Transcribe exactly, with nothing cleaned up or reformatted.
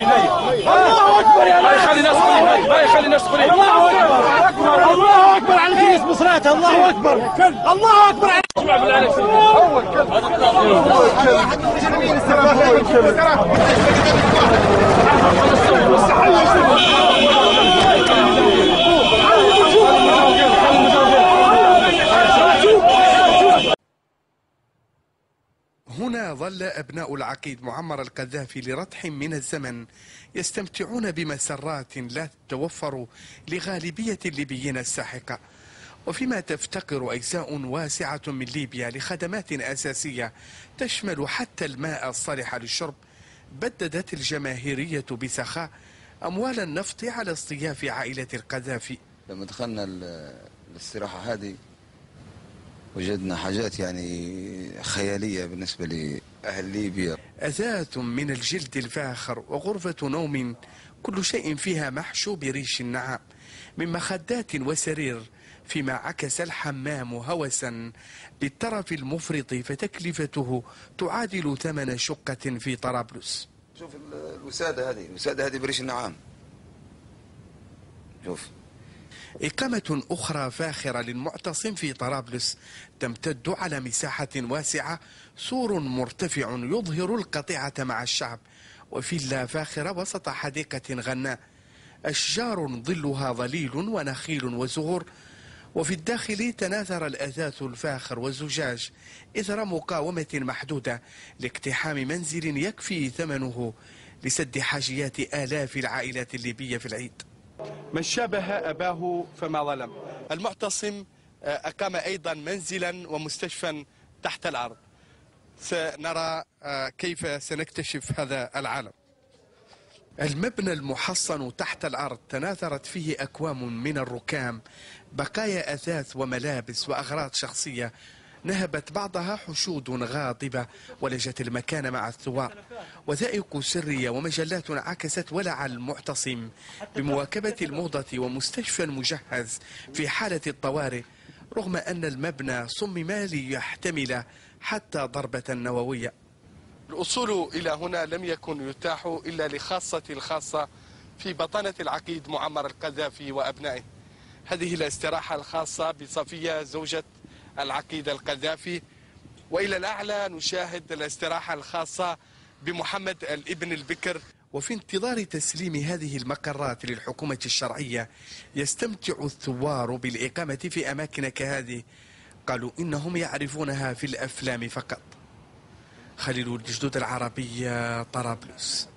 الله اكبر يا الله يخلي الناس تقولي الله يخلي الناس تقولي الله اكبر الله اكبر على الكنيس بصلاته الله اكبر الله اكبر على اسمع بالله عليك اول هنا ظل أبناء العقيد معمر القذافي لرتح من الزمن يستمتعون بمسرات لا تتوفر لغالبية الليبيين الساحقة، وفيما تفتقر أجزاء واسعة من ليبيا لخدمات أساسية تشمل حتى الماء الصالح للشرب، بددت الجماهيرية بسخاء أموال النفط على اصطياف عائلة القذافي. لما دخلنا الاستراحة هذه وجدنا حاجات يعني خيالية بالنسبة لأهل ليبيا. أثاث من الجلد الفاخر وغرفة نوم كل شيء فيها محشو بريش النعام، من مخدات وسرير، فيما عكس الحمام هوسا بالترف المفرط فتكلفته تعادل ثمن شقة في طرابلس. شوف الوسادة هذه، الوسادة هذه بريش النعام. شوف إقامة أخرى فاخرة للمعتصم في طرابلس تمتد على مساحة واسعة، سور مرتفع يظهر القطيعة مع الشعب، وفيلا فاخرة وسط حديقة غناء، أشجار ظلها ظليل ونخيل وزهور، وفي الداخل تناثر الأثاث الفاخر والزجاج إثر مقاومة محدودة لاقتحام منزل يكفي ثمنه لسد حاجيات آلاف العائلات الليبية في العيد. من شابه أباه فما ظلم. المعتصم أقام أيضا منزلا ومستشفى تحت الأرض. سنرى كيف سنكتشف هذا العالم. المبنى المحصن تحت الأرض تناثرت فيه أكوام من الركام، بقايا أثاث وملابس وأغراض شخصية نهبت بعضها حشود غاضبة ولجت المكان مع الثوار، وثائق سرية ومجلات عكست ولع المعتصم بمواكبة الموضة ومستشفى مجهز في حالة الطوارئ، رغم أن المبنى صمم ليحتمل حتى ضربة نووية. الوصول إلى هنا لم يكن يتاح إلا لخاصة الخاصة في بطانة العقيد معمر القذافي وأبنائه. هذه الاستراحة الخاصة بصفية زوجة العقيد القذافي، وإلى الأعلى نشاهد الاستراحة الخاصة بمحمد الابن البكر. وفي انتظار تسليم هذه المقرات للحكومة الشرعية يستمتع الثوار بالإقامة في أماكن كهذه قالوا إنهم يعرفونها في الأفلام فقط. خليل الجدود العربية، طرابلس.